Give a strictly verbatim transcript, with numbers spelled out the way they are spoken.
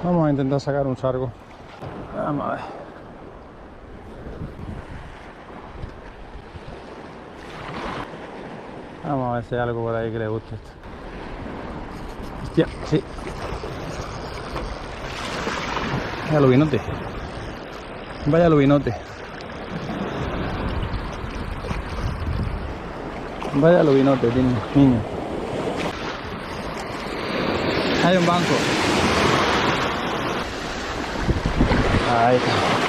Vamos a intentar sacar un sargo. Vamos a ver. Vamos a ver si hay algo por ahí que le guste esto. Hostia, sí. Vaya lubinote. Vaya lubinote. Vaya lubinote, tiene, niño. Hay un banco. Ahí está.